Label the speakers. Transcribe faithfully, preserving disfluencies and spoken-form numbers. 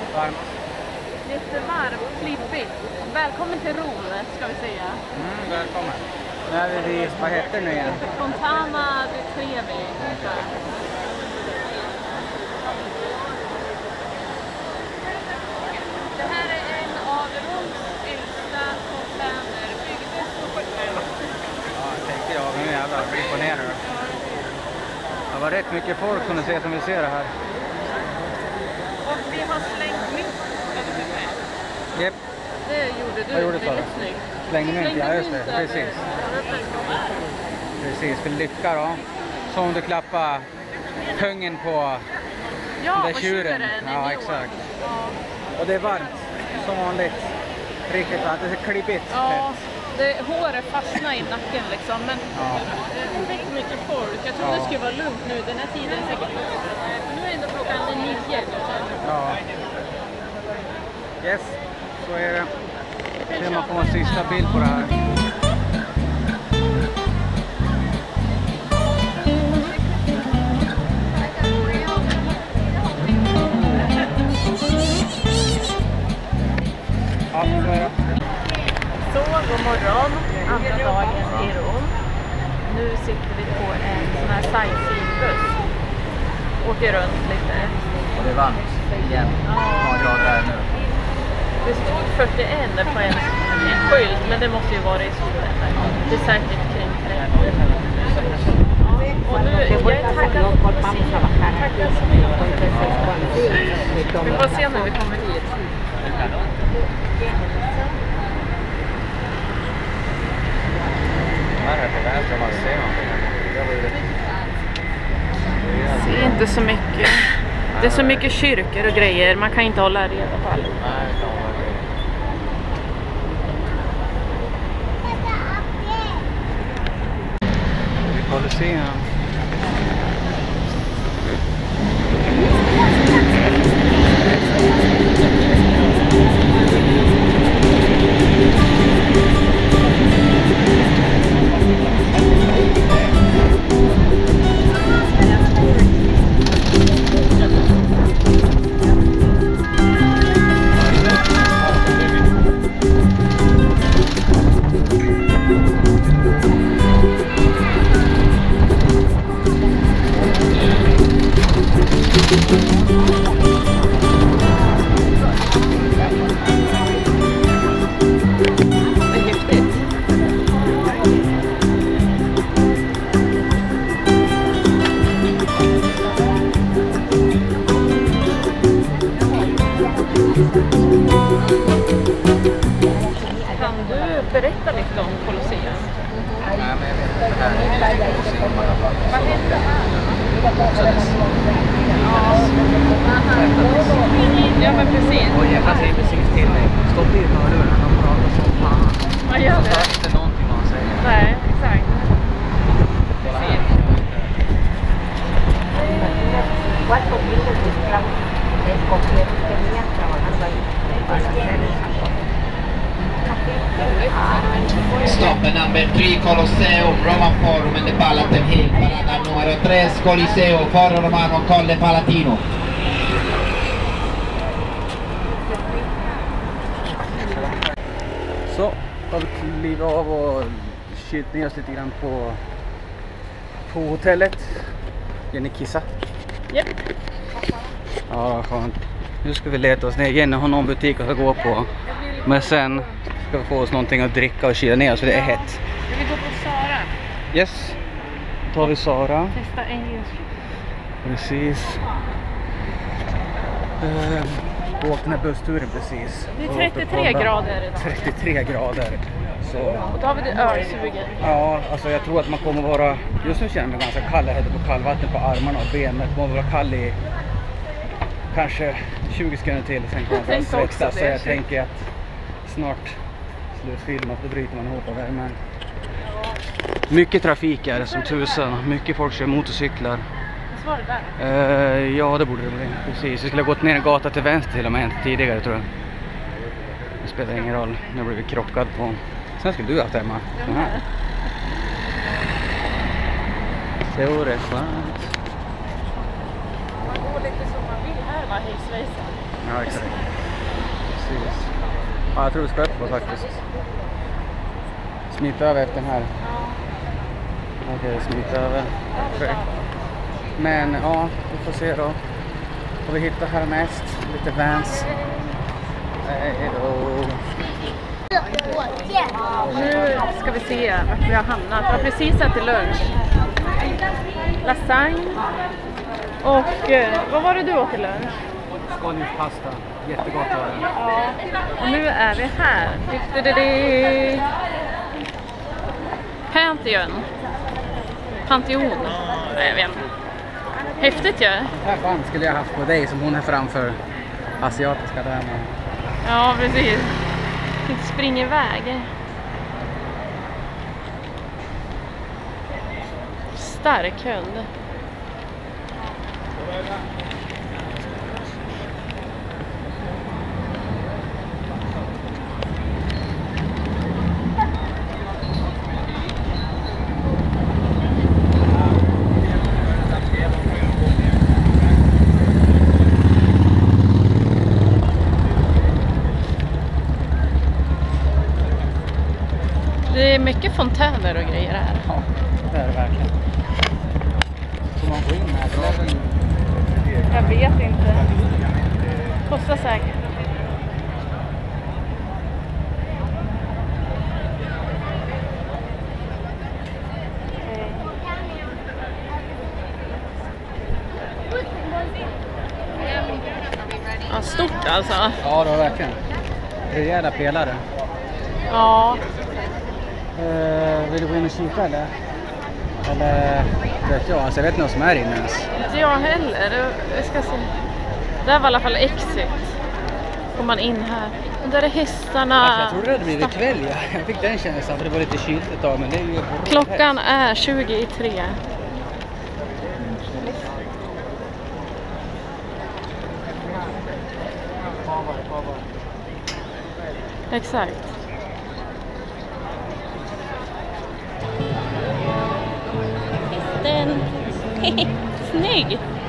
Speaker 1: Varmt.
Speaker 2: Lite varmt, klibbigt. Välkommen till Rom, ska vi säga.
Speaker 1: Mm, välkommen. Nu är vi vid, vad heter det nu igen?
Speaker 2: Fontana di Trevi. Det här är en av Roms äldsta fontäner. Byggdes på sjuttonhundratalet.
Speaker 1: Ja, jag tänkte jag. Nu jävlar, blir imponerad. Det var rätt mycket folk som ni ser som vi ser det här.
Speaker 2: Och vi har slängt mynt över huvudet.
Speaker 1: Japp.
Speaker 2: Det gjorde du.
Speaker 1: Vad gjorde
Speaker 2: det
Speaker 1: du
Speaker 2: är
Speaker 1: då?
Speaker 2: rätt snyggt.
Speaker 1: Slängde mynt, ja just det. Precis. Precis, för lycka då. Som du klappar kungen på
Speaker 2: Ja,
Speaker 1: den där
Speaker 2: på
Speaker 1: tjuren.
Speaker 2: tjuren.
Speaker 1: Ja, exakt.
Speaker 2: Ja.
Speaker 1: Och det är varmt, som vanligt. Riktigt varmt, det är så klibbigt.
Speaker 2: Ja, det, håret fastnar i nacken liksom, men
Speaker 1: Ja.
Speaker 2: det är väldigt mycket folk. Jag trodde
Speaker 1: Ja.
Speaker 2: det skulle vara lugnt nu, den här tiden är säkert. Nu är ändå klockan nio.
Speaker 1: Ja. Yes, så är det. Se man får en sista bild på det här. Ja, så är det.
Speaker 2: Så, god morgon, andra dagen i Rom. Nu sitter vi på en sån här sightseeingbuss. Åker runt lite.
Speaker 1: Och det är varmt igen. Hur många grader är det nu?
Speaker 2: Det stod fyrtioen på en, en skylt, men det måste ju vara i solen. Det är säkert kring trettio. Och nu, jag är taggad på att se. Taggad så mycket. Vi får se när vi kommer hit.
Speaker 1: Här är det vänster man ser någonting.
Speaker 2: Det är inte så mycket. Det är så mycket kyrkor och grejer. Man kan inte hålla reda på allt.
Speaker 1: Nej, det kan vara det. Vi får se här.
Speaker 2: Kan du berätta lite om Colosseum?
Speaker 1: Nej, men jag vet inte. Det här är Colosseum i alla fall.
Speaker 2: Vad hände här? Ja, men precis.
Speaker 1: Och jävla säger precis till mig. Stopp in hörlurarna, de pratar som fan.
Speaker 2: Vad gör
Speaker 1: Det
Speaker 2: det?
Speaker 1: är inte någonting man säger.
Speaker 2: Nej, exakt.
Speaker 1: Kolla här.
Speaker 3: Cuatro miles de esclavos escogieron tenían trabajando ahí para hacer esa cosa.
Speaker 4: Stop at number three, Colosseum, Roman Forum and the Palatine Hill. Parada numero tre, Coliseo, Foro Romano, Colle Palatino.
Speaker 1: Så, har vi klivit av och kylt ner oss lite grann på, på hotellet. Jenny kissa.
Speaker 2: Japp.
Speaker 1: Ja, skönt. Nu ska vi leta oss ner. Jenny har någon butik att gå på. Men sen ska vi få oss någonting att dricka och kyla ner, så det är hett.
Speaker 2: Jag vill gå på Sara.
Speaker 1: Yes, då tar vi Sara.
Speaker 2: Testa engelska.
Speaker 1: Precis. Uh, gå åt den här bussturen precis.
Speaker 2: Det är trettiotre grader idag.
Speaker 1: trettiotre grader. Så,
Speaker 2: Och då har vi det ölsugen.
Speaker 1: ja, alltså jag tror att man kommer vara, just nu känner jag mig ganska kall. Jag hade på kallvatten på armarna och benen. Jag kommer vara kall i kanske tjugo sekunder till. Sen kommer jag
Speaker 2: tänkte också
Speaker 1: svettas. Så
Speaker 2: det.
Speaker 1: jag tänker att snart slutfilmat, då bryter man ihop av värmen. Mycket trafik är det som tusan. Mycket folk kör motorcyklar.
Speaker 2: Visst var det där?
Speaker 1: Uh, ja, det borde det bli. Precis. Vi skulle ha gått ner en gata till vänster till och med tidigare, tror jag. Det spelar ingen roll. Nu blir vi krockad på. Sen skulle du haft hemma.
Speaker 2: Jag med.
Speaker 1: Det vore skönt.
Speaker 2: Man går lite som man vill här, va? Hej svejsan.
Speaker 1: Ja, exakt. Precis. Ja, jag tror vi ska upp på faktiskt. Smita över efter den här. Okej, okay, smita över. Perfekt. Men ja, vi får se då. Får vi hitta härnäst. Lite Vans. Hej då.
Speaker 2: Nu ska vi se vart vi har hamnat. Vi har precis ätit lunch. Lasagne. Och eh, vad var det du åt till lunch?
Speaker 1: Skånespasta. Jättegott var det.
Speaker 2: Ja. Och nu är vi här. Pantheon. Pantheon. Nej, jag vet inte. Häftigt ju. Ja.
Speaker 1: Det här band skulle jag haft på dig som hon är framför asiatiska där.
Speaker 2: Ja, precis. Inte springa iväg. Stark hund. Det är mycket fontäner och grejer här.
Speaker 1: Ja, det är det verkligen. Får man gå in här?
Speaker 2: Jag vet inte. Kostar säkert. Ja, stort alltså.
Speaker 1: Ja, det var verkligen. Rejäla pelare.
Speaker 2: Ja.
Speaker 1: Uh, vill du gå in och kika eller? Eller vet jag, alltså jag vet inte vad som är inne ens.
Speaker 2: Inte jag heller. Jag ska se. Det här var i alla fall exit. Går man in här. Och där är hästarna.
Speaker 1: Alltså, jag trodde det hade blivit kväll. Ja. Jag fick den känslan för det var lite kylt ett tag. Men det är ju
Speaker 2: klockan är tjugo i tre. Exakt. Den snygg.